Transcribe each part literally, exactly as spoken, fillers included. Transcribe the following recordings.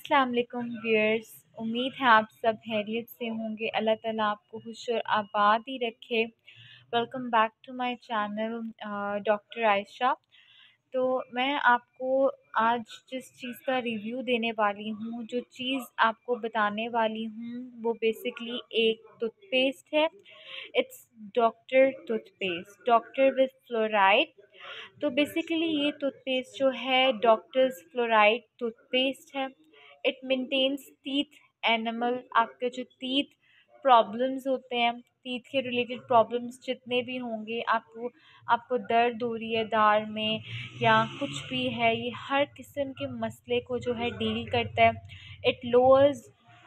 अस्सलाम वालेकुम व्यूअर्स। उम्मीद है आप सब खैरियत से होंगे। अल्लाह ताला आपको खुश और आबाद ही रखे। Welcome back to my channel doctor Ayesha. तो मैं आपको आज जिस चीज़ का रिव्यू देने वाली हूँ, जो चीज़ आपको बताने वाली हूँ, वो बेसिकली एक टूथपेस्ट है। It's doctor toothpaste, doctor with fluoride. तो बेसिकली ये टूथपेस्ट जो है डॉक्टर्स फ्लोराइड टूथपेस्ट है। It maintains teeth enamel. आपके जो टीथ प्रॉब्लम्स होते हैं, टीथ के रिलेटेड प्रॉब्लम्स जितने भी होंगे, आपको आपको दर्द हो रही है दाढ़ में या कुछ भी है, ये हर किस्म के मसले को जो है डील करता है। It lowers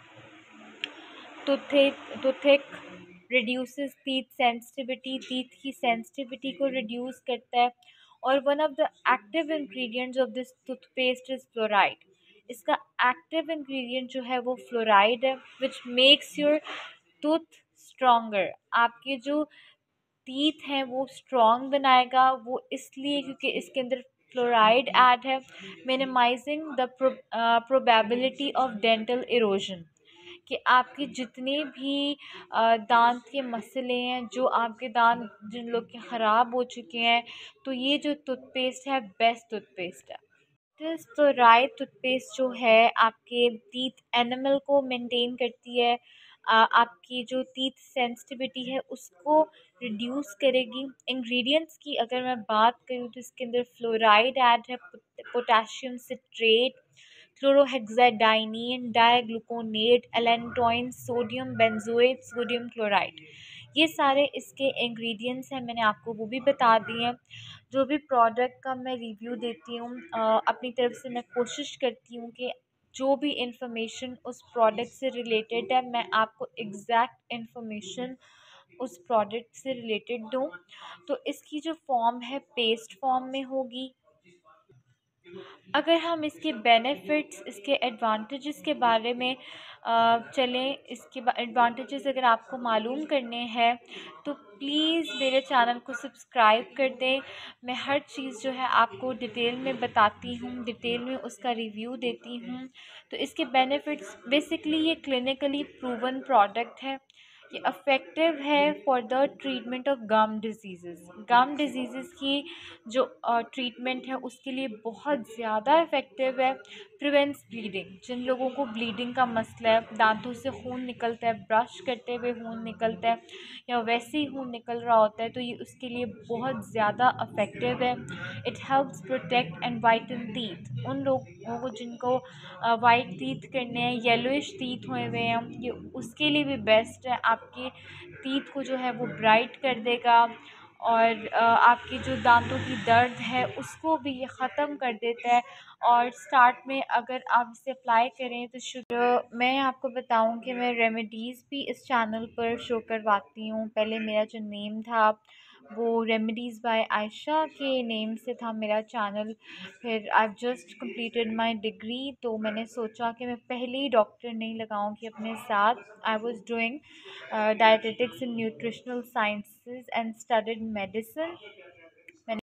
toothic toothic reduces teeth sensitivity, teeth की सेंसिटिविटी को रिड्यूस करता है। और one of the active ingredients of this toothpaste is fluoride. इसका एक्टिव इंग्रेडिएंट जो है वो फ्लोराइड है, which makes your tooth stronger. आपके जो टीथ हैं वो स्ट्रॉन्ग बनाएगा, वो इसलिए क्योंकि इसके अंदर फ्लोराइड ऐड है। Minimizing the probability of dental erosion, कि आपके जितने भी अ, दांत के मसले हैं, जो आपके दांत जिन लोग के ख़राब हो चुके हैं, तो ये जो टूथपेस्ट है बेस्ट टूथपेस्ट है। दिस फ्लोराइड टूथपेस्ट जो है आपके टीथ एनिमल को मेंटेन करती है। आ, आपकी जो टीथ सेंसिटिविटी है उसको रिड्यूस करेगी। इंग्रेडिएंट्स की अगर मैं बात करूँ तो इसके अंदर फ्लोराइड ऐड है, potassium citrate, chlorhexidine, digluconate, allantoin, sodium benzoate, sodium chloride, ये सारे इसके इंग्रेडिएंट्स हैं। मैंने आपको वो भी बता दिए हैं। जो भी प्रोडक्ट का मैं रिव्यू देती हूँ, अ, अपनी तरफ से मैं कोशिश करती हूँ कि जो भी इंफॉर्मेशन उस प्रोडक्ट से रिलेटेड है, मैं आपको एग्जैक्ट इंफॉर्मेशन उस प्रोडक्ट से रिलेटेड दूँ। तो इसकी जो फॉर्म है पेस्ट फॉर्म में होगी। अगर हम इसके बेनिफिट्स, इसके एडवांटेजेस के बारे में अ, चलें, इसके एडवांटेजेस अगर आपको मालूम करने हैं तो प्लीज़ मेरे चैनल को सब्सक्राइब कर दें। मैं हर चीज़ जो है आपको डिटेल में बताती हूँ, डिटेल में उसका रिव्यू देती हूँ। तो इसके बेनिफिट्स, बेसिकली ये क्लिनिकली प्रूवन प्रोडक्ट है। ये अफेक्टिव है for the treatment of gum disease. Gum disease की जो ट्रीटमेंट है उसके लिए बहुत ज़्यादा इफ़ेक्टिव है। प्रिवेंट्स ब्लीडिंग, जिन लोगों को ब्लीडिंग का मसला है, दांतों से खून निकलता है, ब्रश करते हुए खून निकलता है या वैसे ही खून निकल रहा होता है, तो ये उसके लिए बहुत ज़्यादा इफ़ेक्टिव है। It helps protect and whiten teeth. उन लोगों को जिनको वाइट टीथ करने हैं, येलोइश टीथ हुए हुए हैं, ये उसके लिए भी बेस्ट है। आपके टीथ को जो है वो ब्राइट कर देगा और अ, आपके जो दांतों की दर्द है उसको भी ये ख़त्म कर देता है। और स्टार्ट में अगर आप इसे अप्लाई करें तो शुरू मैं आपको बताऊं कि मैं रेमेडीज़ भी इस चैनल पर शो करवाती हूँ। पहले मेरा जो नेम था वो रेमेडीज़ बाय आयशा के नेम से था मेरा चैनल। फिर I just completed my degree, तो मैंने सोचा कि मैं पहले ही डॉक्टर नहीं लगाऊंगी अपने साथ। I was doing dietetics in nutritional sciences and studied medicine.